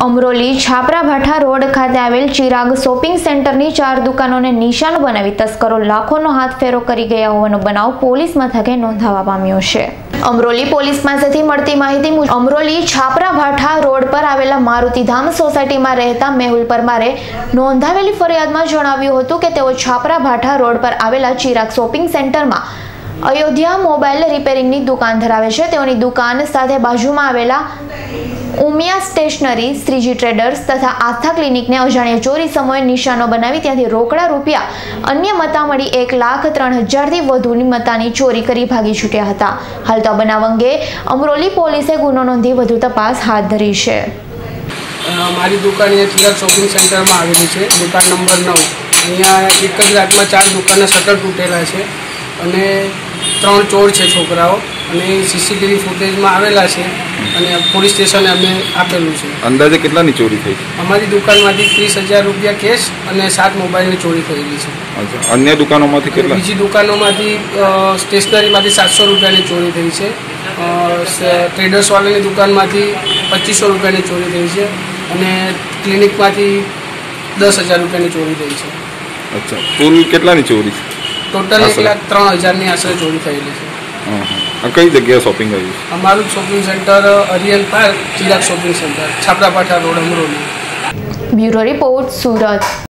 અમરોલી છાપરા Bhatha road ખાતે આવેલ Chirag shopping સેન્ટરની 4 દુકાનોને નિશાન બનાવી તસ્કરો લાખોનો હાથફેરો કરી ગયા હોવાનો બનાવ પોલીસ મથકે નોંધાવા પામ્યો છે। અમરોલી પોલીસ પાસેથી મળતી માહિતી મુજબ અમરોલી છાપરા ભાઠા રોડ પર આવેલા મારુતિધામ સોસાયટીમાં રહેતા મેહુલ પરમારે નોંધાવેલી ફરિયાદમાં જણાવ્યું હતું કે તેઓ છાપરા ભાઠા રોડ પર આવેલા ચિરાગ શોપિંગ સેન્ટરમાં અયોધ્યા મોબાઈલ રિપેરિંગની દુકાન ધરાવે છે। તેઓની દુકાન સાથે બાજુમાં આવેલા ઉમિયા સ્ટેશનરી, શ્રીજી ટ્રેડર્સ તથા આસ્થા ક્લિનિકને અજાણ્યા ચોરી સમયે નિશાનો બનાવી ત્યાંથી રોકડા રૂપિયા અન્ય મત્તા મળી 1,03,000 થી વધુની મત્તાની ચોરી કરી ભાગી છૂટ્યા હતા। હાલ તો બનાવ અંગે અમરોલી પોલીસે ગુનો નોંધી વધુ તપાસ હાથ ધરી છે। મારી દુકાન અહીંયા ચિરાગ શોપિંગ સેન્ટરમાં આવેલી છે, દુકાન નંબર 9। અહીંયા એક જ રાતમાં 4 દુકાનના શટર તૂટેલા છે અને 3 ચોર છે છોકરાઓ અને સીસીટીવી ફૂટેજમાં આવેલા છે અને પોલીસ સ્ટેશને અમે આપેલું છે। અંદાજે કેટલાની ચોરી થઈ છે? અમારી દુકાનમાંથી 30,000 રૂપિયા કેશ અને 7 મોબાઈલની ચોરી થયેલી છે। અન્ય દુકાનોમાંથી કેટલા? બીજી દુકાનોમાંથી સ્ટેશનરીમાંથી 700 રૂપિયાની ચોરી થઈ છે। ટ્રેડર્સવાળાની દુકાનમાંથી 2500 રૂપિયાની ચોરી થઈ છે અને ક્લિનિકમાંથી 10,000 રૂપિયાની ચોરી થઈ છે। અચ્છા, કુલ કેટલાની ચોરી છે? ટોટલ 1,03,000ની આશરે ચોરી થયેલી છે। કઈ જગ્યાએ શોપિંગ આવ્યું? અમારું shopping centre Ariel park, Chirag shopping centre, Chhapra Bhatha road, Amroli. Bureau report, Surat.